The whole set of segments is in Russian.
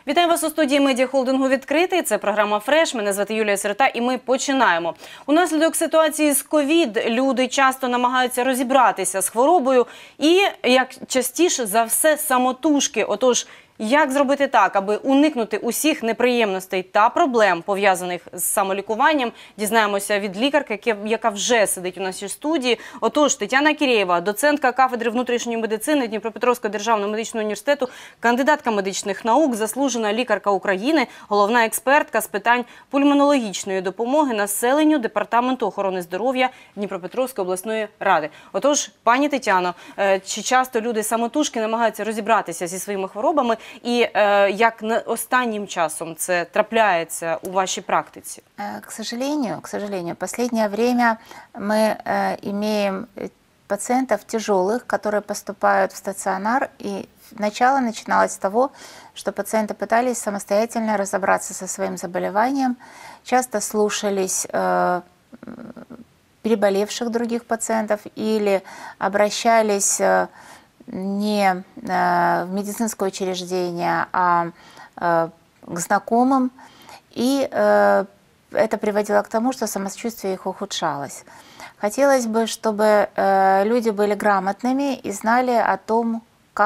Вітаю вас у студії медіахолдингу «Відкритий». Це програма «Фреш». Мене звати Юлія Сирота і ми починаємо. Унаслідок ситуації з ковід люди часто намагаються розібратися з хворобою і, як частіше за все, самотужки. Отож, як зробити так, аби уникнути усіх неприємностей та проблем, пов'язаних з самолікуванням, дізнаємося від лікарки, яка вже сидить у нашій студії. Отож, Тетяна Кірєєва, доцентка кафедри внутрішньої медицини Дніпропетровського державного медичного університету, кандидатка медичних наук, заслужена лікарка України, головна експертка з питань пульмонологічної допомоги населенню Департаменту охорони здоров'я Дніпропетровської обласної ради. Отож, пані Тетяно, чи часто люди самотужки намагаються розібратися зі своїми хворобами? І як останнім часом це трапляється у вашей практике? К сожалению, в последнее время мы имеем пациентов тяжелых, которые поступают в стационар. И начало начиналось с того, что пациенты пытались самостоятельно разобраться со своим заболеванием, часто слушались переболевших других пациентов или обращались не в медицинское учреждение, а к знакомым. И это приводило к тому, что самочувствие их ухудшалось. Хотелось бы, чтобы люди были грамотными и знали о том,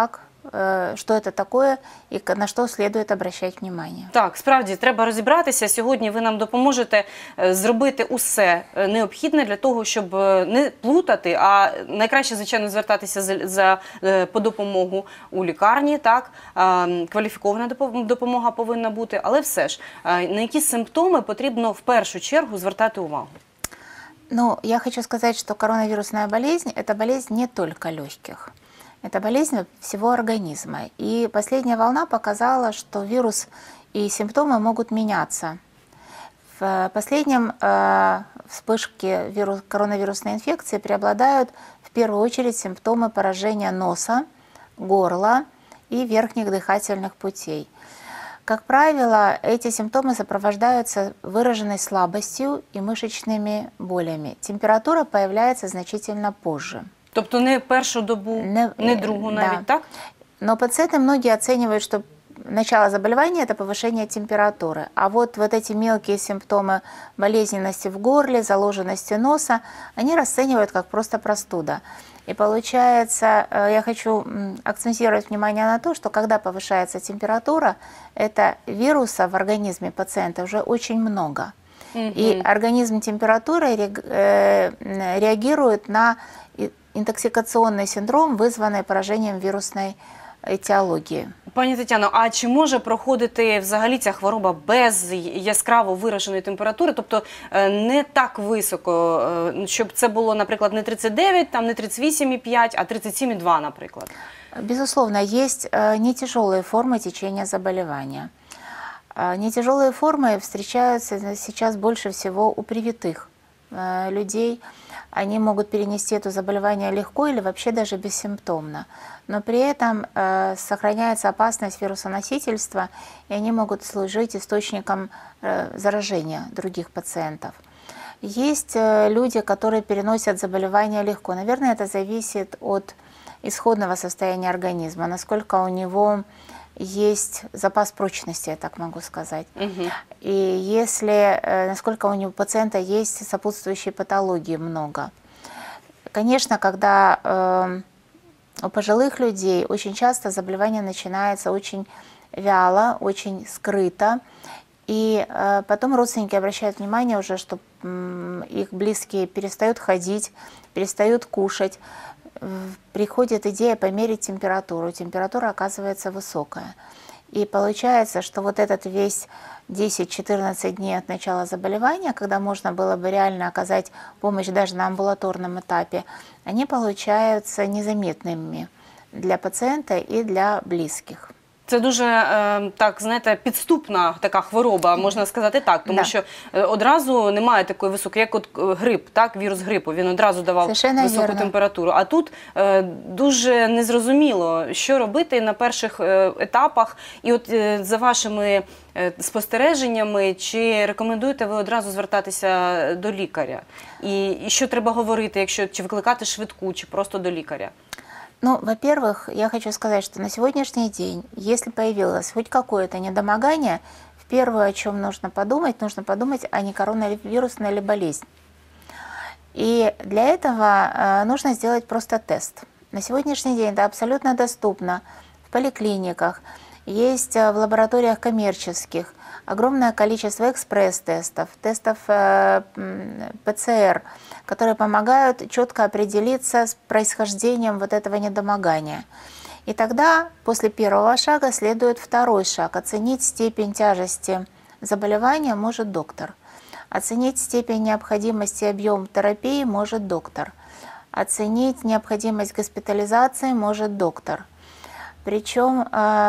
що це таке і на що слід обращати увагу. Так, справді, треба розібратися. Сьогодні ви нам допоможете зробити усе необхідне для того, щоб не плутати, а найкраще, звичайно, звертатися по допомогу у лікарні, так, кваліфікована допомога повинна бути, але все ж, на які симптоми потрібно в першу чергу звертати увагу? Ну, я хочу сказать, что коронавирусная болезнь – это болезнь не только легких. Это болезнь всего организма. И последняя волна показала, что вирус и симптомы могут меняться. В последнем вспышке коронавирусной инфекции преобладают в первую очередь симптомы поражения носа, горла и верхних дыхательных путей. Как правило, эти симптомы сопровождаются выраженной слабостью и мышечными болями. Температура появляется значительно позже. Тобто не першу добу, не другу навіть, да. так? Но пациенты многие оценивают, что начало заболевания – это повышение температуры. А вот эти мелкие симптомы болезненности в горле, заложенности носа, они расценивают как просто простуда. И получается, я хочу акцентировать внимание на то, что когда повышается температура, это вируса в организме пациента уже очень много. И организм температурой реагирует на інтоксикаційний синдром, вызваний пораженням вірусної етіології. Пані Тетяно, а чи може проходити взагалі ця хвороба без яскраво вираженої температури, тобто не так високо, щоб це було, наприклад, не 39, там, не 38,5, а 37,2, наприклад? Безусловно, есть нетяжелые формы течения заболевания. Нетяжелые формы встречаются сейчас больше всего у привитых людей. Они могут перенести это заболевание легко или вообще даже бессимптомно. Но при этом сохраняется опасность вирусоносительства, и они могут служить источником заражения других пациентов. Есть люди, которые переносят заболевание легко. Наверное, это зависит от исходного состояния организма, насколько у него есть запас прочности, я так могу сказать. И насколько у пациента есть сопутствующие патологии много. Конечно, когда у пожилых людей очень часто заболевание начинается очень вяло, очень скрыто, и потом родственники обращают внимание уже, что их близкие перестают ходить, перестают кушать. Приходит идея померить температуру. Температура оказывается высокая. И получается, что вот этот весь 10-14 дней от начала заболевания, когда можно было бы реально оказать помощь даже на амбулаторном этапе, они получаются незаметными для пациента и для близких. Це дуже, так, знаєте, підступна така хвороба, можна сказати так, тому що одразу немає такої високої, як от грип, так, вірус грипу, він одразу давав високу температуру. А тут дуже незрозуміло, що робити на перших етапах. І от за вашими спостереженнями, чи рекомендуєте ви одразу звертатися до лікаря? І що треба говорити, чи викликати швидку, чи просто до лікаря? Ну, во-первых, я хочу сказать, что на сегодняшний день, если появилось хоть какое-то недомогание, первое, о чем нужно подумать, а не коронавирусная ли болезнь. И для этого нужно сделать просто тест. На сегодняшний день это абсолютно доступно в поликлиниках, есть в лабораториях коммерческих огромное количество экспресс-тестов, тестов ПЦР, которые помогают четко определиться с происхождением вот этого недомогания. И тогда после первого шага следует второй шаг. Оценить степень тяжести заболевания может доктор. Оценить степень необходимости и объем терапии может доктор. Оценить необходимость госпитализации может доктор. Причем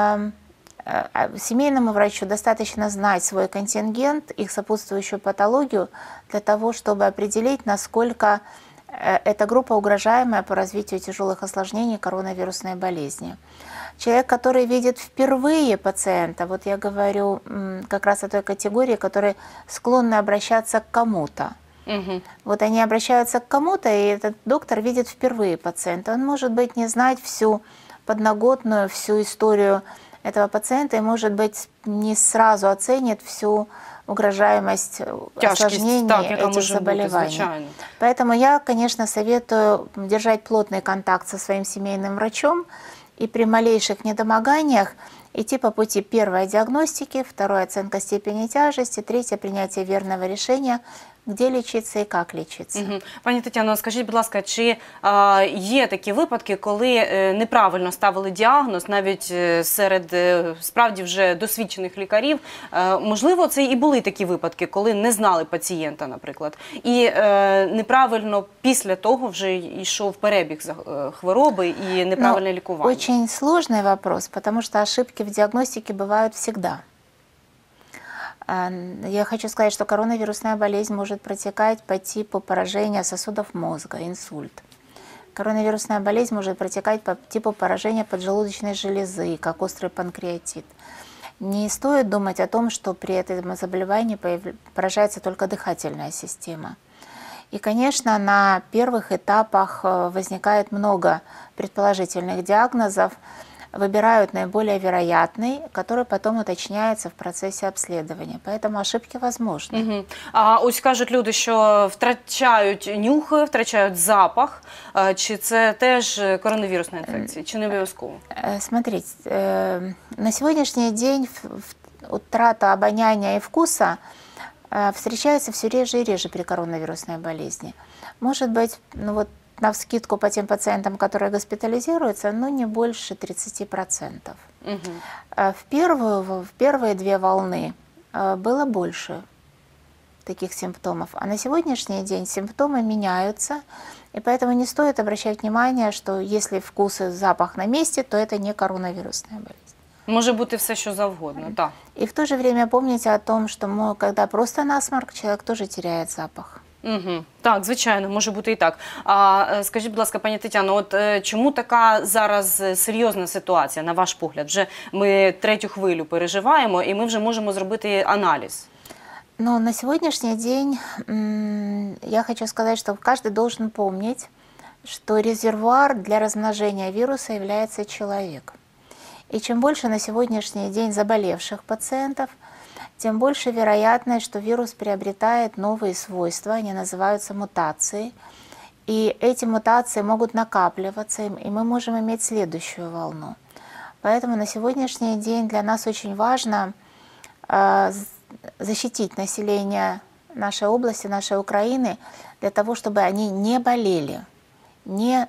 семейному врачу достаточно знать свой контингент, их сопутствующую патологию, для того, чтобы определить, насколько эта группа угрожаемая по развитию тяжелых осложнений коронавирусной болезни. Человек, который видит впервые пациента, вот я говорю как раз о той категории, которые склонны обращаться к кому-то. Вот они обращаются к кому-то, и этот доктор видит впервые пациента. Он, может быть, не знать всю подноготную, всю историю этого пациента, и, может быть, не сразу оценит всю угрожаемость осложнений этих заболеваний. Поэтому я, конечно, советую держать плотный контакт со своим семейным врачом и при малейших недомоганиях идти по пути: первой диагностики, второй оценка степени тяжести, третье принятие верного решения, де лічитися і як лічитися. Пані Тетяно, скажіть, будь ласка, чи є такі випадки, коли неправильно ставили діагноз, навіть серед справді вже досвідчених лікарів? Можливо, це і були такі випадки, коли не знали пацієнта, наприклад, і неправильно після того вже йшов перебіг хвороби і неправильне лікування? Очень сложный вопрос, потому что ошибки в диагностике бывают всегда. Я хочу сказать, что коронавирусная болезнь может протекать по типу поражения сосудов мозга, инсульт. Коронавирусная болезнь может протекать по типу поражения поджелудочной железы, как острый панкреатит. Не стоит думать о том, что при этом заболевании поражается только дыхательная система. И, конечно, на первых этапах возникает много предположительных диагнозов, выбирают наиболее вероятный, который потом уточняется в процессе обследования. Поэтому ошибки возможны. А ось кажуть люди, що втрачають нюх, втрачають запах. Чи це теж коронавірусна інфекція, чи не обов'язково? Смотрите, на сегодняшний день утрата обоняния и вкуса встречается все реже и реже при коронавирусной болезни. Может быть, ну вот, навскидку по тем пациентам, которые госпитализируются, но не больше 30%. В первые две волны было больше таких симптомов. А на сегодняшний день симптомы меняются, и поэтому не стоит обращать внимание, что если вкус и запах на месте, то это не коронавирусная болезнь. Може бути все, що завгодно, так. И в то же время помните о том, что когда просто насморк, человек тоже теряет запах. Так, звичайно, може бути і так. А скажіть, будь ласка, пані Тетяно, от чому така зараз серйозна ситуація, на ваш погляд? Вже ми третю хвилю переживаємо, і ми вже можемо зробити аналіз. Но на сегодняшний день я хочу сказать, что каждый должен помнить, что резервуар для размножения вируса является человек. И чем больше на сегодняшний день заболевших пациентов, тем больше вероятность, что вирус приобретает новые свойства, они называются мутацией. И эти мутации могут накапливаться, и мы можем иметь следующую волну. Поэтому на сегодняшний день для нас очень важно защитить население нашей области, нашей Украины, для того, чтобы они не болели, не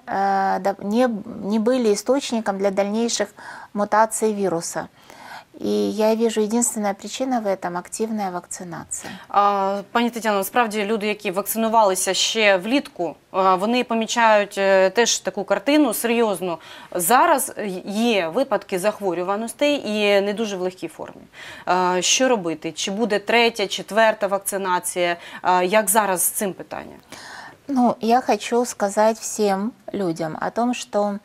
были источником для дальнейших мутаций вируса. І я вижу, єдина причина в этом – активна вакцинація. Пані Тетяно, справді люди, які вакцинувалися ще влітку, вони помічають теж таку картину серйозну. Зараз є випадки захворюваностей і не дуже в легкій формі. Що робити? Чи буде третя, четверта вакцинація? Як зараз з цим питанням? Ну, я хочу сказать всем людям о том, что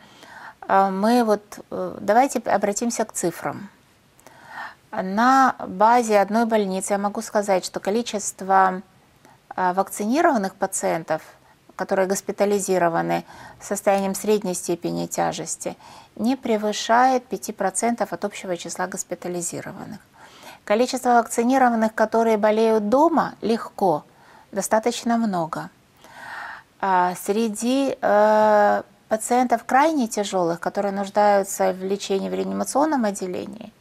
давайте обратимся к цифрам. На базе одной больницы я могу сказать, что количество вакцинированных пациентов, которые госпитализированы с состоянием средней степени тяжести, не превышает 5% от общего числа госпитализированных. Количество вакцинированных, которые болеют дома, легко, достаточно много. Среди пациентов крайне тяжелых, которые нуждаются в лечении в реанимационном отделении,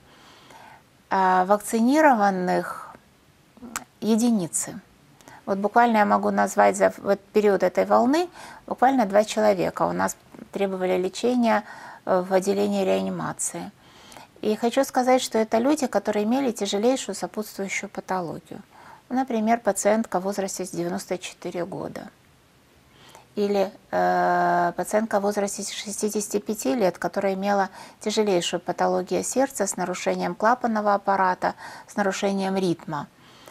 вакцинированных единицы. Вот буквально я могу назвать за период этой волны буквально 2 человека у нас требовали лечения в отделении реанимации. И хочу сказать, что это люди, которые имели тяжелейшую сопутствующую патологию. Например, пациентка в возрасте 94 года. Или пациентка в возрасте 65 лет, которая имела тяжелейшую патологию сердца с нарушением клапанного аппарата, с нарушением ритма.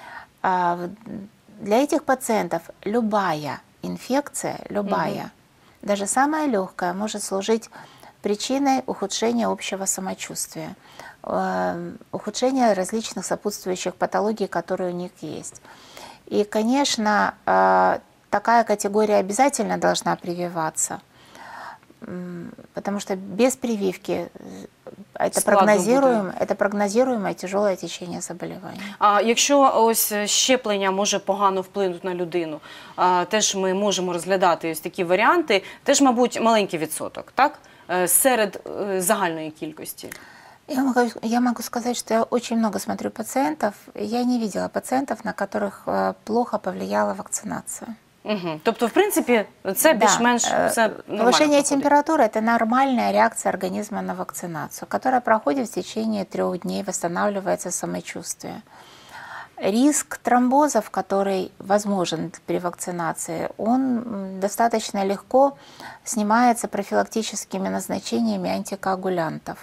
Для этих пациентов любая инфекция, даже самая легкая, может служить причиной ухудшения общего самочувствия, ухудшения различных сопутствующих патологий, которые у них есть. И, конечно, такая категория обязательно должна прививаться, потому что без прививки это прогнозируемое тяжелое течение заболевання. А якщо ось щеплення може погано вплинути на людину, теж ми можемо розглядати ось такі варіанти, теж, мабуть, маленький відсоток, так? Серед загальної кількості. Я могу сказать, что я очень много смотрю пациентов, я не видела пациентов, на которых плохо повлияла вакцинация. Угу. Тобто, в принципі, це більш-менш все нормально. Повышение температуры – это нормальная реакция организма на вакцинацию, которая проходит в течение 3 дней, восстанавливается самочувствие. Риск тромбозов, который возможен при вакцинации, он достаточно легко снимается профилактическими назначениями антикоагулянтов.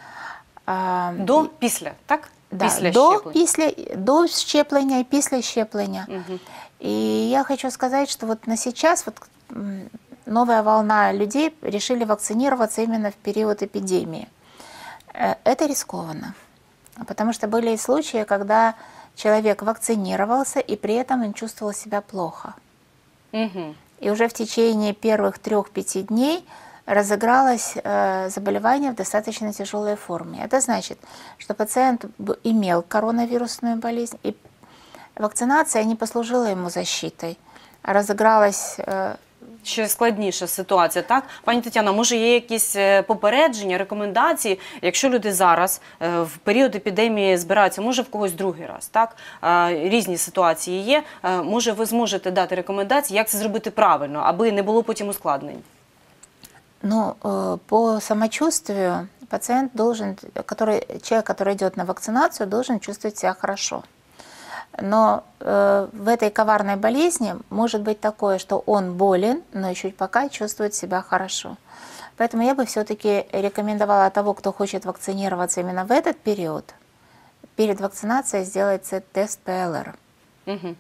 Після, так? Да, після до щеплення і після щеплення. Угу. И я хочу сказать, что вот на сейчас новая волна людей решили вакцинироваться именно в период эпидемии. Это рискованно, потому что были и случаи, когда человек вакцинировался, и при этом он чувствовал себя плохо. Угу. И уже в течение первых 3-5 дней разыгралось заболевание в достаточно тяжелой форме. Это значит, что пациент имел коронавирусную болезнь, и вакцинация не послужила ему защитой, а разыгралась... Ще складніша ситуація, так? Пані Тетяно, може є якісь попередження, рекомендації, якщо люди зараз в період епідемії збираються, може в когось другий раз, так? Різні ситуації є, може ви зможете дати рекомендації, як це зробити правильно, аби не було потім ускладнень? Ну, по самочувствию пациент должен, человек, который идет на вакцинацию, должен чувствовать себя хорошо. Но в этой коварной болезни может быть такое, что он болен, но еще пока чувствует себя хорошо. Поэтому я бы все-таки рекомендовала того, кто хочет вакцинироваться именно в этот период, перед вакцинацией сделать тест ПЛР. Угу.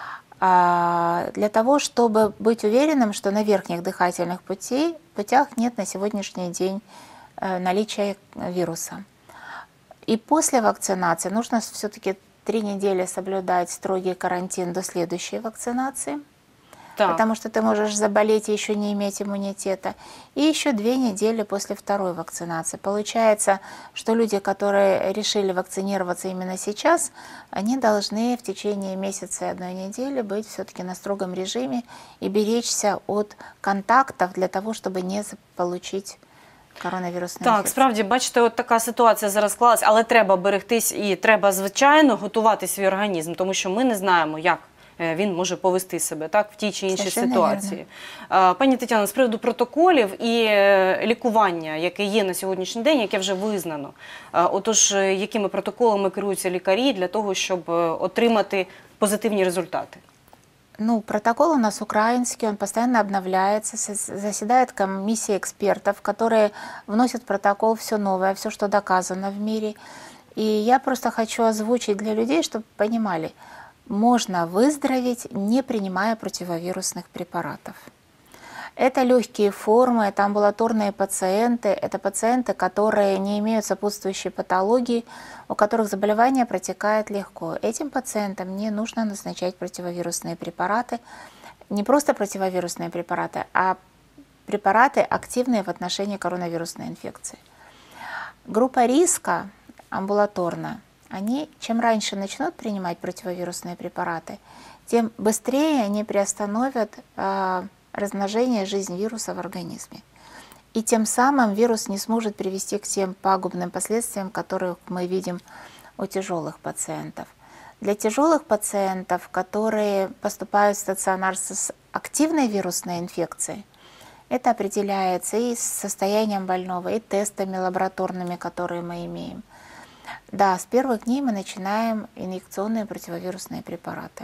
Для того, чтобы быть уверенным, что на верхних дыхательных путях нет на сегодняшний день наличия вируса. И после вакцинации нужно все-таки 3 недели соблюдать строгий карантин до следующей вакцинации, так. Потому что ты можешь заболеть и еще не иметь иммунитета. И еще 2 недели после 2-й вакцинации. Получается, что люди, которые решили вакцинироваться именно сейчас, они должны в течение месяца и 1 недели быть все-таки на строгом режиме и беречься от контактов для того, чтобы не получить коронавірусної Так, інфекції. справді, бачите, от така ситуація зараз склалась, але треба берегтись і треба, звичайно, готувати свій організм, тому що ми не знаємо, як він може повести себе так, в тій чи іншій ситуації. Пані Тетяно, з приводу протоколів і лікування, яке є на сьогоднішній день, яке вже визнано, отож, якими протоколами керуються лікарі для того, щоб отримати позитивні результати? Ну, протокол у нас украинский, он постоянно обновляется, заседает комиссия экспертов, которые вносят в протокол все новое, все, что доказано в мире. И я просто хочу озвучить для людей, чтобы понимали, можно выздороветь, не принимая противовирусных препаратов. Это легкие формы, это амбулаторные пациенты, это пациенты, которые не имеют сопутствующей патологии, у которых заболевание протекает легко. Этим пациентам не нужно назначать противовирусные препараты. не просто противовирусные препараты, а препараты, активные в отношении коронавирусной инфекции. Группа риска амбулаторно, они чем раньше начнут принимать противовирусные препараты, тем быстрее они приостановят размножение, жизнь вируса в организме. И тем самым вирус не сможет привести к тем пагубным последствиям, которые мы видим у тяжелых пациентов. Для тяжелых пациентов, которые поступают в стационар с активной вирусной инфекцией, это определяется и с состоянием больного, и тестами лабораторными, которые мы имеем. Да, с первых дней мы начинаем инъекционные противовирусные препараты.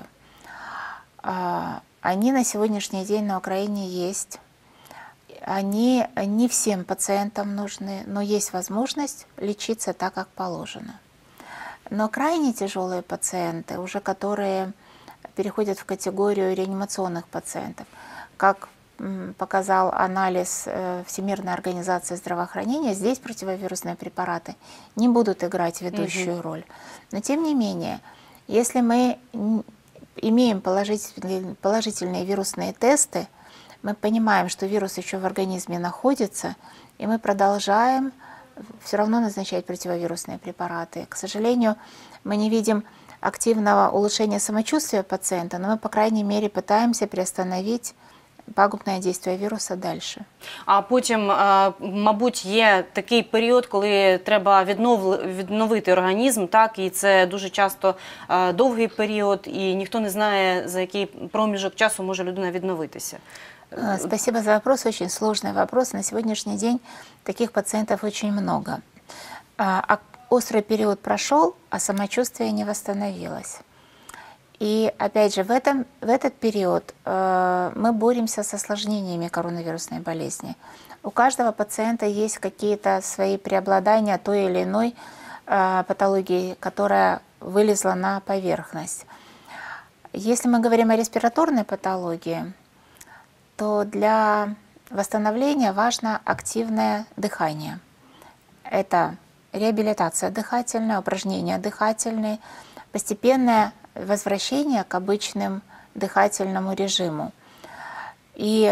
Они на сегодняшний день на Украине есть. Они не всем пациентам нужны, но есть возможность лечиться так, как положено. Но крайне тяжелые пациенты, уже которые переходят в категорию реанимационных пациентов, как показал анализ Всемирной организации здравоохранения, здесь противовирусные препараты не будут играть ведущую роль. Но тем не менее, если мы имеем положительные вирусные тесты, мы понимаем, что вирус еще в организме находится, и мы продолжаем все равно назначать противовирусные препараты. К сожалению, мы не видим активного улучшения самочувствия пациента, но мы, по крайней мере, пытаемся приостановить пагубне дійство віруса далі. А потім, мабуть, є такий період, коли треба відновити організм, так, і це дуже часто довгий період, і ніхто не знає, за який проміжок часу може людина відновитися. Спасибо за вопрос, очень сложный вопрос. На сегодняшний день таких пациентов очень много. Острый период прошел, а самочувствие не восстановилось. И опять же, в этот период мы боремся с осложнениями коронавирусной болезни. У каждого пациента есть какие-то свои преобладания той или иной патологии, которая вылезла на поверхность. Если мы говорим о респираторной патологии, то для восстановления важно активное дыхание. Это реабилитация дыхательная, упражнения дыхательные, постепенное возвращение к обычному дыхательному режиму. И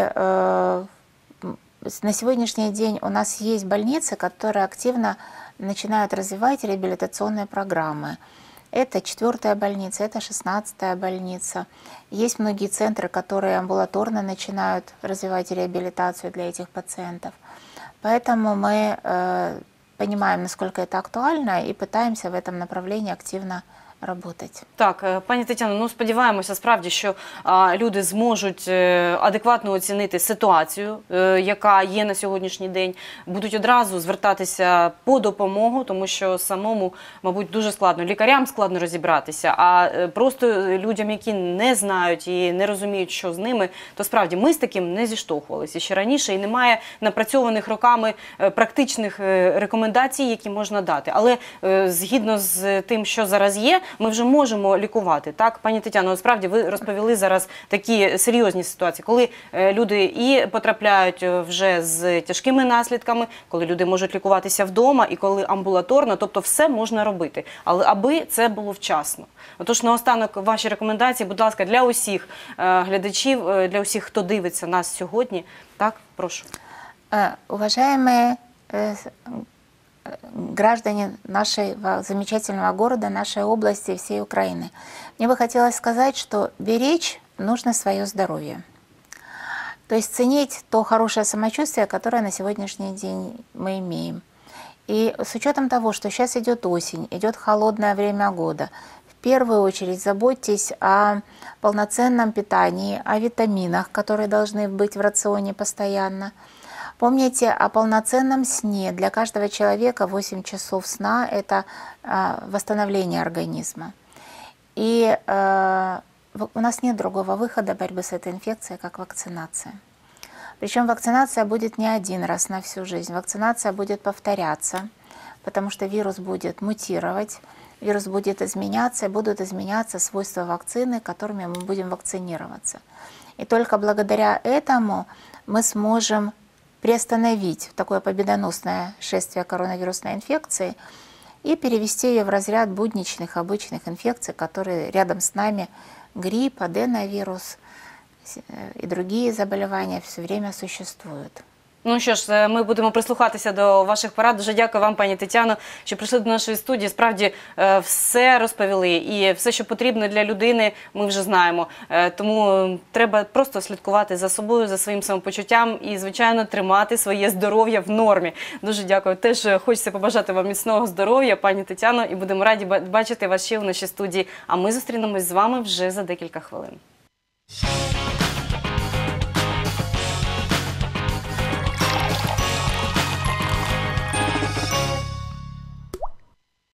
на сегодняшний день у нас есть больницы, которые активно начинают развивать реабилитационные программы. Это 4-я больница, это 16-я больница. Есть многие центры, которые амбулаторно начинают развивать реабилитацию для этих пациентов. Поэтому мы понимаем, насколько это актуально, и пытаемся в этом направлении активно работать. Так, пані Тетяно, ну сподіваємося справді, що люди зможуть адекватно оцінити ситуацію, яка є на сьогоднішній день, будуть одразу звертатися по допомогу, тому що самому, мабуть, дуже складно, лікарям складно розібратися, а просто людям, які не знають і не розуміють, що з ними, то справді ми з таким не зіштовхувалися ще раніше, і немає напрацьованих роками практичних рекомендацій, які можна дати. Але згідно з тим, що зараз є, ми вже можемо лікувати. Так, пані Тетяно, справді ви розповіли зараз такі серйозні ситуації, коли люди і потрапляють вже з тяжкими наслідками, коли люди можуть лікуватися вдома і коли амбулаторно, тобто все можна робити, але аби це було вчасно. Отож, наостанок ваші рекомендації, будь ласка, для усіх глядачів, для усіх, хто дивиться нас сьогодні. Так, прошу. Уважаемые граждане нашего замечательного города, нашей области, всей Украины. Мне бы хотелось сказать, что беречь нужно свое здоровье. То есть ценить то хорошее самочувствие, которое на сегодняшний день мы имеем. И с учетом того, что сейчас идет осень, идет холодное время года, в первую очередь заботьтесь о полноценном питании, о витаминах, которые должны быть в рационе постоянно. Помните о полноценном сне. Для каждого человека 8 часов сна – это восстановление организма. И у нас нет другого выхода борьбы с этой инфекцией, как вакцинация. Причем вакцинация будет не один раз на всю жизнь. Вакцинация будет повторяться, потому что вирус будет мутировать, вирус будет изменяться, и будут изменяться свойства вакцины, которыми мы будем вакцинироваться. И только благодаря этому мы сможем приостановить такое победоносное шествие коронавирусной инфекции и перевести ее в разряд будничных, обычных инфекций, которые рядом с нами: грипп, аденовирус, и другие заболевания все время существуют. Ну що ж, ми будемо прислухатися до ваших порад. Дуже дякую вам, пані Тетяно, що прийшли до нашої студії. Справді все розповіли і все, що потрібно для людини, ми вже знаємо. Тому треба просто слідкувати за собою, за своїм самопочуттям і, звичайно, тримати своє здоров'я в нормі. Дуже дякую. Теж хочеться побажати вам міцного здоров'я, пані Тетяно, і будемо раді бачити вас ще в нашій студії. А ми зустрінемось з вами вже за декілька хвилин.